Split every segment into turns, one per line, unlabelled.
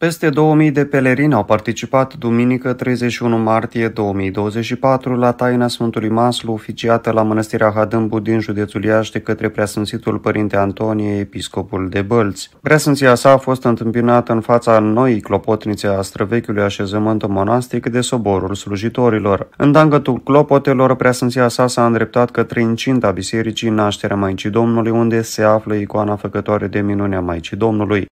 Peste 2000 de pelerini au participat duminică 31 martie 2024 la taina Sfântului Maslu, oficiată la Mănăstirea Hadâmbu din județul Iași de către Preasfințitul Părinte Antonie, episcopul de Bălți. Preasfinția sa a fost întâmpinată în fața noii clopotnițe a străvechiului așezământ monastic de soborul slujitorilor. În dangătul clopotelor, preasfinția sa s-a îndreptat către incinta Bisericii Nașterea Maicii Domnului, unde se află icoana făcătoare de minune a Maicii Domnului.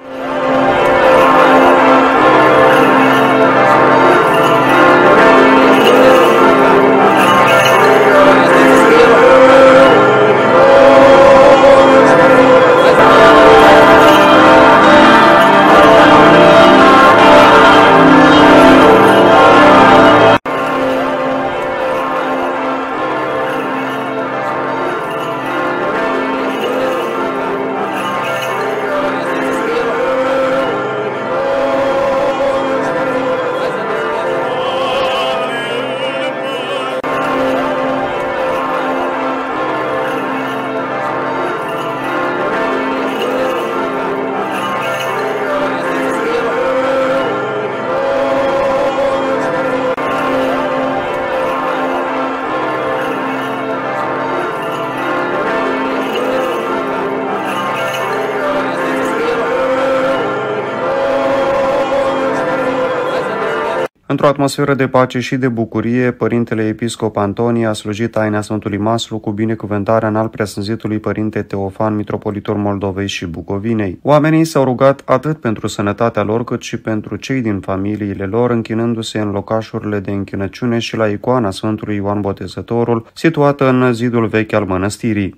Într-o atmosferă de pace și de bucurie, Părintele Episcop Antonie a slujit taina Sfântului Maslu cu binecuvântarea înalt preasfințitului Părinte Teofan, mitropolitul Moldovei și Bucovinei. Oamenii s-au rugat atât pentru sănătatea lor, cât și pentru cei din familiile lor, închinându-se în locașurile de închinăciune și la icoana Sfântului Ioan Botezătorul, situată în zidul vechi al mănăstirii.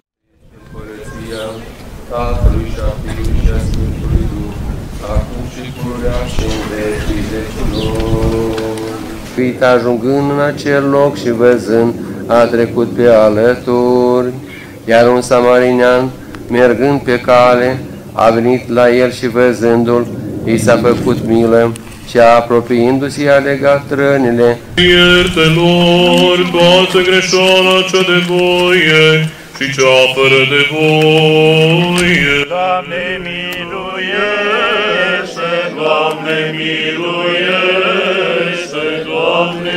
Tatălui și a Fiului și a Sfântului Duh, acum și pururea și în vecii vecilor.
Uite, ajungând în acel loc și văzând, a trecut pe alături, iar un samarinean, mergând pe cale, a venit la el și văzându-l, i s-a făcut milă și apropiindu-se i-a legat rănile.
Ierte-lor toată greșeala cea de voie și cea fără de voie. Doamne, miluiește! Doamne, miluiește! Doamne,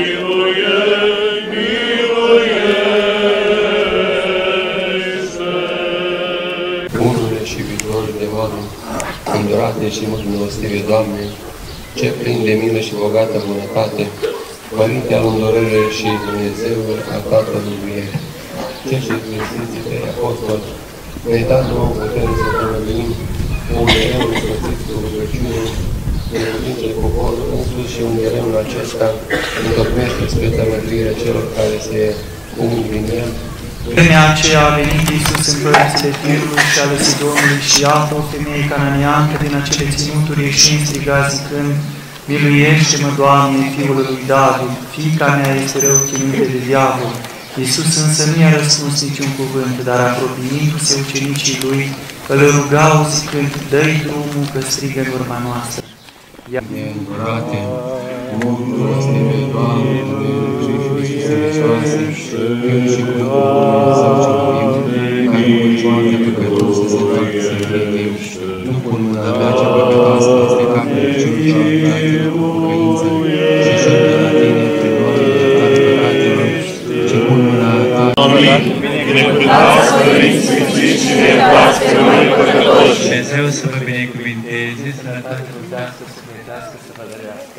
miluiește!
Bunurile și viitorile de oameni, îndurate și mult milostive, Doamne, ce plin de milă și bogată bunătate, Părinte al îndurării și Dumnezeul a toată mântuirea. Ce și Dumnezeiții tăi apostoli, ne-ai dat nouă putere să prăvălim, un mereu însoțiți cu rugăciune, de rugăciune poporul însuși și un mereu acesta întocmește spre tămăduirea celor care se umb din el.
Vremea aceea a venit Iisus în părțile Tirului și ale Sidonului și iată o femeie cananiancă din acele ținuturi ieșind striga zicând: Miluiește-mă, Doamne, Fiul lui David, fiica mea este rău chinuită de diavol. Iisus însă nu i-a răspuns niciun cuvânt, dar apropiindu-se ucenicii lui, îl rugau zicând: Dă-i drumul că strigă în urma noastră.
Neîndurate, milostive, Doamne, Dumnezeu și sănătoase, Fiul și Cuvântul Dumnezeu cel viu, care cu păcătoasă să facă să fie viu. Nu pun mâna mea cea păcătoasă peste capul celor ce au lucrat cu pocăință și șerpe la tine, Doamne, iertați păcatelor, și pun mâna ta.
Amin. Binecuvântați părinți sfințiți și ne iertați pe noi păcătoși.
Dumnezeu să vă binecuvinteze, sănătate rudească, să credească, să vă dărească.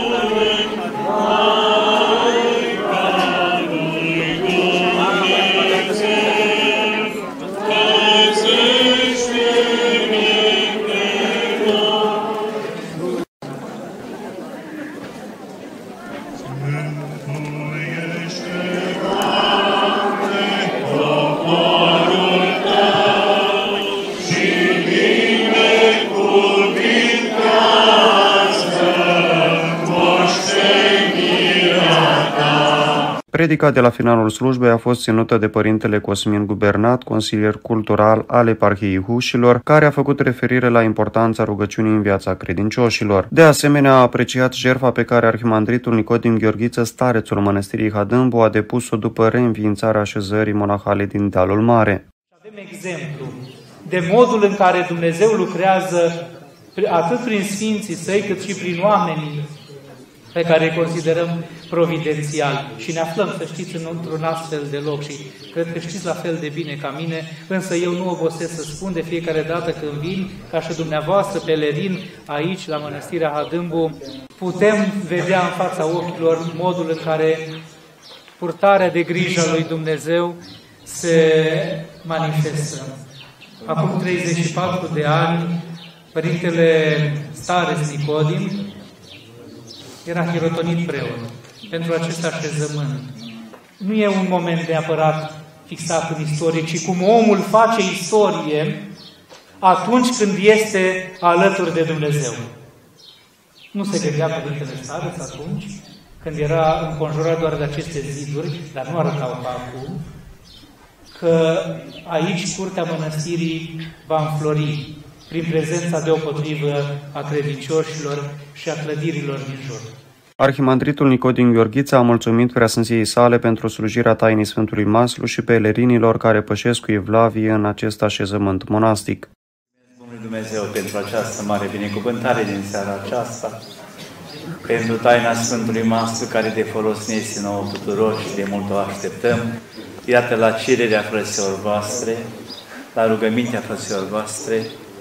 Predica de la finalul slujbei a fost ținută de Părintele Cosmin Gubernat, consilier cultural al Eparhiei Hușilor, care a făcut referire la importanța rugăciunii în viața credincioșilor. De asemenea, a apreciat jertfa pe care arhimandritul Nicodim Gheorghiță, starețul Mănăstirii Hadâmbu, a depus-o după reînființarea așezării monahale din Dealul Mare.
Avem exemplu de modul în care Dumnezeu lucrează atât prin Sfinții Săi, cât și prin oamenii pe care îi considerăm providențial. Și ne aflăm, să știți, într-un astfel de loc și cred că știți la fel de bine ca mine, însă eu nu obosesc să spun de fiecare dată când vin, ca și dumneavoastră, pelerin, aici, la Mănăstirea Hadâmbu, putem vedea în fața ochilor modul în care purtarea de grijă a lui Dumnezeu se manifestă. Acum 34 de ani, Părintele Stareț Nicodim era hirotonit preot pentru acest așezământ. Nu e un moment neapărat fixat în istorie, ci cum omul face istorie atunci când este alături de Dumnezeu. Nu se gândea Părintele Stareț atunci, când era înconjurat doar de aceste ziduri, dar nu arătau ca acum, că aici curtea mănăstirii va înflori prin prezența deopotrivă a credincioșilor și a clădirilor din jur.
Arhimandritul Nicodim Gheorghiță a mulțumit preasfinției sale pentru slujirea tainii Sfântului Maslu și pelerinilor care pășesc cu evlavie în acest așezământ monastic.
Mulțumesc Dumnezeu pentru această mare binecuvântare din seara aceasta, pentru taina Sfântului Maslu care de folos ne este nouă tuturor și de mult o așteptăm. Iată, la cererea frăților voastre, la rugămintea frăților voastre,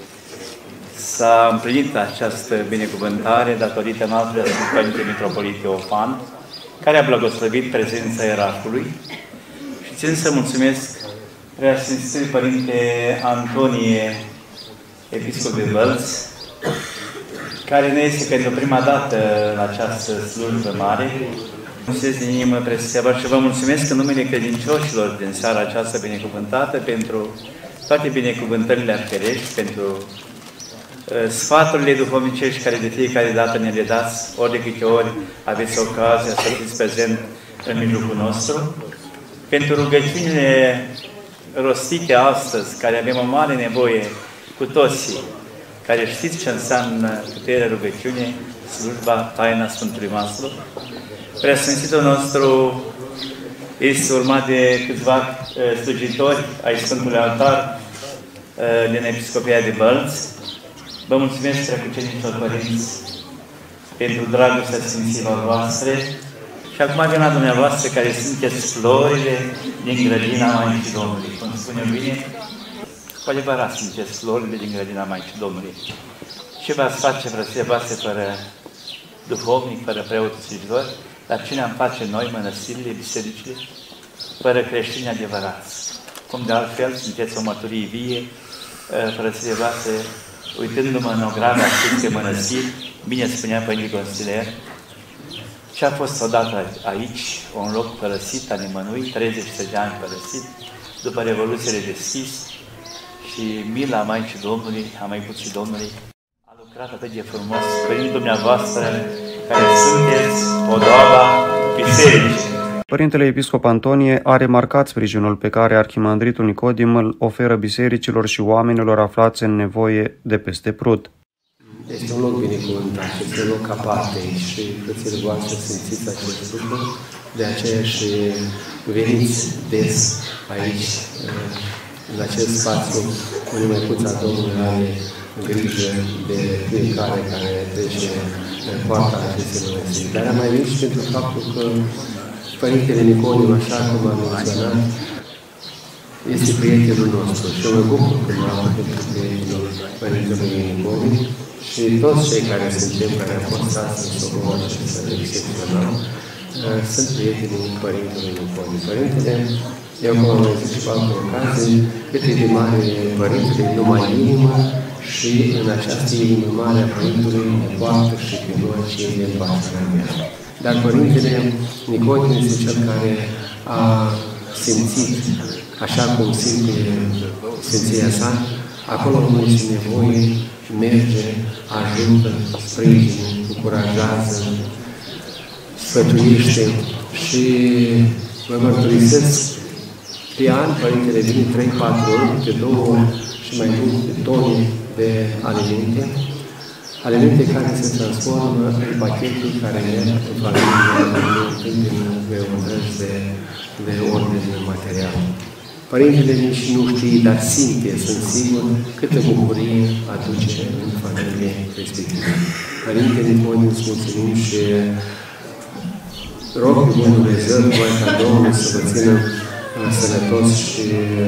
s-a împlinit această binecuvântare datorită noastră Sfânt Părinte Mitropolit Teofan, care a blagoslovit prezența ierarhului. Și țin să mulțumesc Preasfințitul Părinte Antonie, Episcop de Vălți, care ne este pentru prima dată în această slujbă mare. Mulțumesc din inimă preasfințită și vă mulțumesc în numele credincioșilor din seara aceasta binecuvântată pentru toate binecuvântările arherești, pentru sfaturile duhovnicești care de fiecare dată ne le dați, ori de câte ori aveți ocazia să fiți prezent în mijlocul nostru, pentru rugăciunile rostite astăzi, care avem o mare nevoie cu toții, care știți ce înseamnă puterea rugăciune, slujba, taina Sfântului Maslu. Preasfințitul nostru este urmat de câțiva slujitori ai Sfântului Altar din Episcopia de Bălți. Vă mulțumesc, preacuceniților părinți, pentru dragostea Sfinților voastre și acum vin la dumneavoastră care sunteți florile din grădina Maicii Domnului. Cum spune bine, cu adevărat sunteți florile din grădina Maicii Domnului. Ce v-ați face, frățile voastre, fără duhovnic, fără preoți slujitor, dar ce ne-am face noi, mănăstirile, bisericile, fără creștini adevărați? Cum de altfel sunteți o mărturie vie, frățile voastre, uitându-mă în ograda acestei mănăstiri, bine spunea Părinte Consilier, ce a fost odată aici, un loc părăsit a nimănui, 30 de ani părăsit, după Revoluțiile deschis și mila Maicii Domnului, a Măicuței Domnului, a lucrat atât de frumos, prin dumneavoastră, care sunteți podoaba bisericii.
Părintele Episcop Antonie a remarcat sprijinul pe care Arhimandritul Nicodim îl oferă bisericilor și oamenilor aflați în nevoie de peste Prut.
Este un loc binecuvântat, este un loc aparte și frățile voastre simțiți acest lucru, de aceea și veniți des aici, în acest spațiu, unde Măicuța Domnului are grijă de fiecare care trece poarta acestei mănăstiri. Dar am mai venit și pentru faptul că Părintele Nicodim, așa cum am menționat, este prietenul nostru și eu mă bucur că mă am pentru prietenul Părintelui Nicodim și toți cei care suntem, care am fost astăzi o bună și să excepționăm, sunt prietenii Părintelui Nicodim. Părintele, eu cum am mai zis și cu alte ocazii, cât e de mare Părintele, numai inimă și în această inimă mare a Părintelui ne poartă și pe noi cei de baștrea mea. Dar Părintele Nicodim este cel care a simțit, așa cum simte Sfinția sa, acolo unde este nevoie, merge, ajută, sprijină, încurajează, sfătuiește și vă mărturisesc, pe an Părintele vine 3-4 ori, de 2 ori și mai multe tone de alimente care se transformă în pachetul care merg în familie, în întâlniri de ordine materială. Părintele nici nu știe, dar simte, sunt sigur, câtă bucurie aduce în familie respectivă. Părinte Nicodem, îți mulțumim și rog pe Bunul Dumnezeu, Maica Domnului, să vă țină sănătos și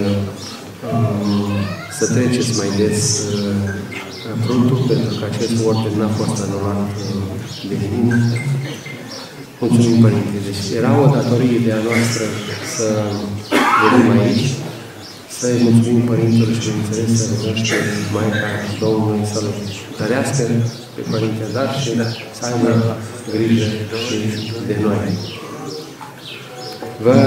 să treceți mai des fructul, pentru că acest ordin n-a fost anulat de mine. Mulțumim, Părinte. Deci era o datorie de a noastră să venim aici, să-i mulțumim Părintelui și, bineînțeles, să rugăm și Maica Domnului să-L tărească pe Părinte Dar și să aibă grijă și de noi. Vă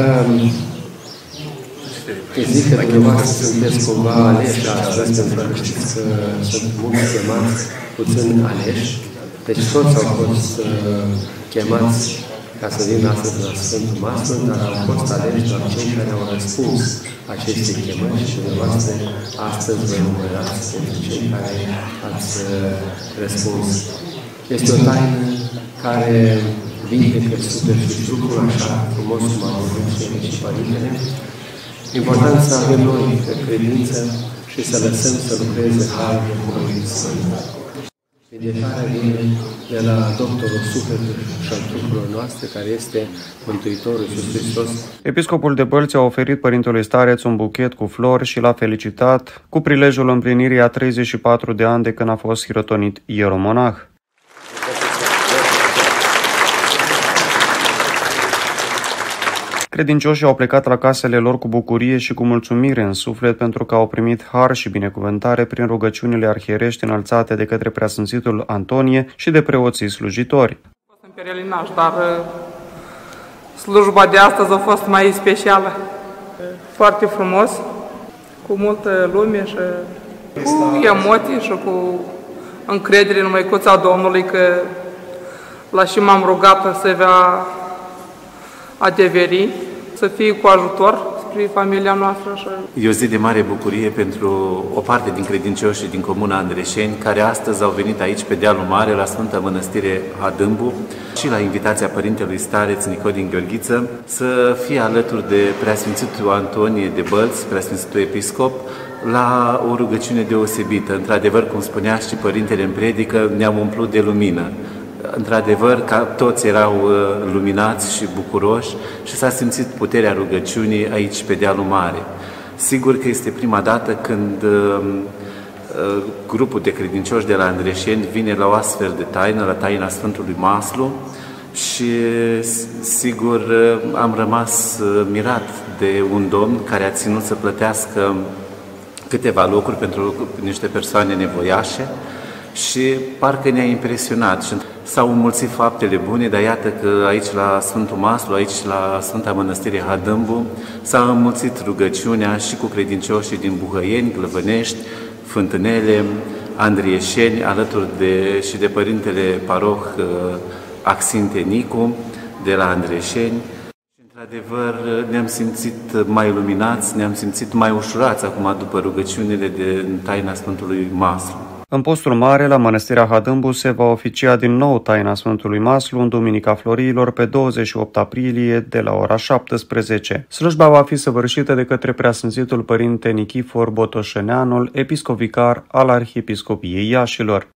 zic că dumneavoastră sunteți cumva aleși astăzi, pentru că știți că sunt mulți chemați, puțin aleși. Deci toți au fost chemați ca să vină astăzi la Sfântul Maslu, dar au fost aleși doar cei care au răspuns acestei chemări și dumneavoastră astăzi vă numărați pentru cei care ați răspuns. Este o taină care vindecă suflet și trupul așa frumos cum a vorbit și Părintele. Important să avem noi credință și să lăsăm să lucreze Harul Duhului Sfânt. Vindecarea vine de la doctorul sufletului și al trupurilor noastre, care este Mântuitorul Iisus Hristos.
Episcopul de Bălți a oferit Părintelui Stareț un buchet cu flori și l-a felicitat cu prilejul împlinirii a 34 de ani de când a fost hirotonit ieromonah. Credincioșii au plecat la casele lor cu bucurie și cu mulțumire în suflet pentru că au primit har și binecuvântare prin rugăciunile arhierești înălțate de către Preasfințitul Antonie și de preoții slujitori.
Am fost în pelerinaj, dar slujba de astăzi a fost mai specială. Foarte frumos, cu multă lume și cu emoții și cu încredere în Măicuța Domnului că la și m-am rugat să va adeveri, să fie cu ajutor spre familia noastră.
E o zi de mare bucurie pentru o parte din credincioșii din Comuna Andreșeni, care astăzi au venit aici pe Dealul Mare, la Sfânta Mănăstire Hadâmbu și la invitația Părintelui Stareț Nicodem Gheorghiță, să fie alături de Preasfințitul Antonie de Bălți, Preasfințitul Episcop, la o rugăciune deosebită. Într-adevăr, cum spunea și Părintele în predică, ne-am umplut de lumină. Într-adevăr, ca toți erau luminați și bucuroși și s-a simțit puterea rugăciunii aici pe Dealul Mare. Sigur că este prima dată când grupul de credincioși de la Andreșeni vine la o astfel de taină, la taina Sfântului Maslu, și sigur am rămas mirat de un domn care a ținut să plătească câteva locuri pentru niște persoane nevoiașe și parcă ne-a impresionat și s-au înmulțit faptele bune, dar iată că aici la Sfântul Maslu, aici la Sfânta Mănăstire Hadâmbu, s-a înmulțit rugăciunea și cu credincioșii din Buhăieni, Glăvănești, Fântânele, Andrieșeni, alături și de Părintele Paroh Axinte Nicu, de la Andreșeni. Într-adevăr, ne-am simțit mai luminați, ne-am simțit mai ușurați acum după rugăciunile de taina Sfântului Maslu.
În postul mare, la Mănăstirea Hadâmbu, se va oficia din nou taina Sfântului Maslu în Duminica Florilor pe 28 aprilie de la ora 17. Slujba va fi săvârșită de către Preasfințitul Părinte Nichifor Botoșeneanul, episcop vicar al Arhiepiscopiei Iașilor.